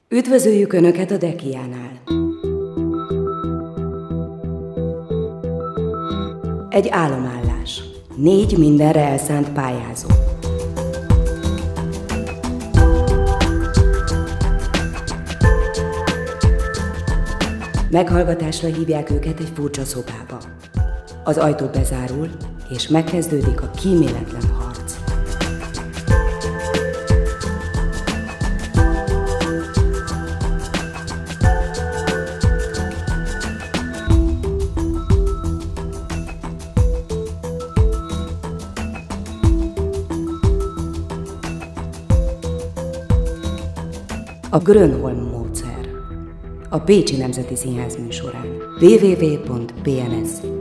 Üdvözöljük Önöket a Dekiánál! Egy álomállás. 4 mindenre elszánt pályázó. Meghallgatásra hívják őket egy furcsa szobába. Az ajtó bezárul, és megkezdődik a kíméletlen harc. A Grönholm módszer. A Pécsi Nemzeti Színház műsorán. www.pns.hu